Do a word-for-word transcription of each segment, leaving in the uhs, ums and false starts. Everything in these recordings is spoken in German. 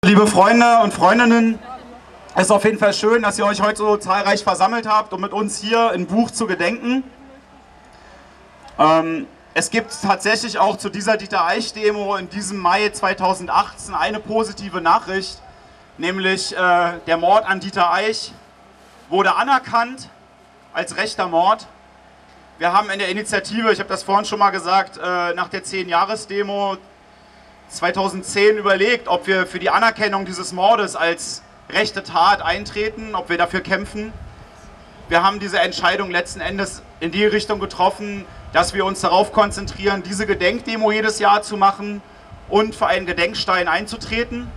Liebe Freunde und Freundinnen, es ist auf jeden Fall schön, dass ihr euch heute so zahlreich versammelt habt, um mit uns hier in Buch zu gedenken. Ähm, es gibt tatsächlich auch zu dieser Dieter-Eich-Demo in diesem Mai zweitausendachtzehn eine positive Nachricht, nämlich äh, der Mord an Dieter Eich wurde anerkannt als rechter Mord. Wir haben in der Initiative, ich habe das vorhin schon mal gesagt, äh, nach der zehn-Jahres-Demo zweitausendzehn überlegt, ob wir für die Anerkennung dieses Mordes als rechte Tat eintreten, ob wir dafür kämpfen. Wir haben diese Entscheidung letzten Endes in die Richtung getroffen, dass wir uns darauf konzentrieren, diese Gedenkdemo jedes Jahr zu machen und für einen Gedenkstein einzutreten.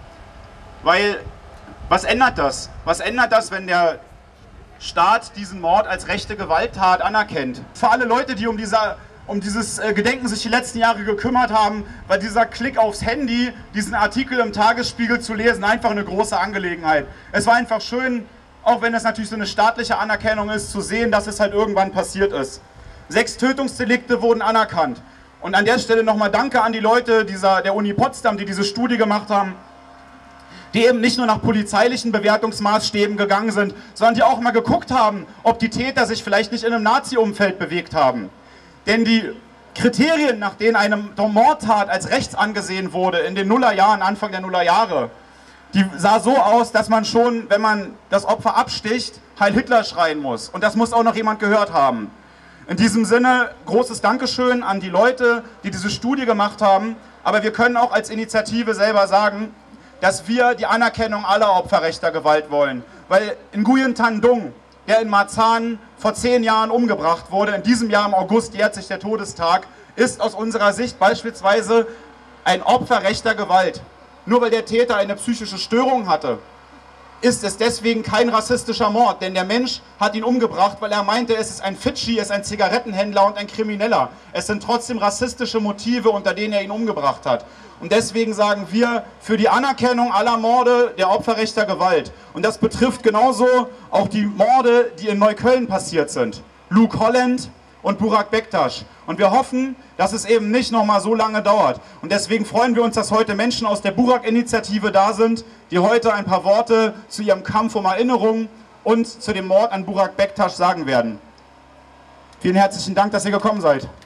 Weil, was ändert das? Was ändert das, wenn der Staat diesen Mord als rechte Gewalttat anerkennt? Für alle Leute, die um dieser um dieses Gedenken sich die letzten Jahre gekümmert haben, war dieser Klick aufs Handy, diesen Artikel im Tagesspiegel zu lesen, einfach eine große Angelegenheit. Es war einfach schön, auch wenn es natürlich so eine staatliche Anerkennung ist, zu sehen, dass es halt irgendwann passiert ist. Sechs Tötungsdelikte wurden anerkannt. Und an der Stelle nochmal Danke an die Leute dieser, der Uni Potsdam, die diese Studie gemacht haben, die eben nicht nur nach polizeilichen Bewertungsmaßstäben gegangen sind, sondern die auch mal geguckt haben, ob die Täter sich vielleicht nicht in einem Nazi-Umfeld bewegt haben. Denn die Kriterien, nach denen eine Mordtat als rechts angesehen wurde in den Nullerjahren, Anfang der Nullerjahre, die sah so aus, dass man schon, wenn man das Opfer absticht, Heil Hitler schreien muss. Und das muss auch noch jemand gehört haben. In diesem Sinne, großes Dankeschön an die Leute, die diese Studie gemacht haben. Aber wir können auch als Initiative selber sagen, dass wir die Anerkennung aller Opfer rechter Gewalt wollen. Weil Nguyen Thanh Dung, der in Marzahn vor zehn Jahren umgebracht wurde, in diesem Jahr im August jährt sich der Todestag, ist aus unserer Sicht beispielsweise ein Opfer rechter Gewalt. Nur weil der Täter eine psychische Störung hatte, ist es deswegen kein rassistischer Mord, denn der Mensch hat ihn umgebracht, weil er meinte, es ist ein Fitschi, es ist ein Zigarettenhändler und ein Krimineller. Es sind trotzdem rassistische Motive, unter denen er ihn umgebracht hat. Und deswegen sagen wir für die Anerkennung aller Morde der Opfer rechter Gewalt. Und das betrifft genauso auch die Morde, die in Neukölln passiert sind. Luke Holland und Burak Bektaş. Und wir hoffen, dass es eben nicht nochmal so lange dauert. Und deswegen freuen wir uns, dass heute Menschen aus der Burak-Initiative da sind, die heute ein paar Worte zu ihrem Kampf um Erinnerung und zu dem Mord an Burak Bektaş sagen werden. Vielen herzlichen Dank, dass ihr gekommen seid.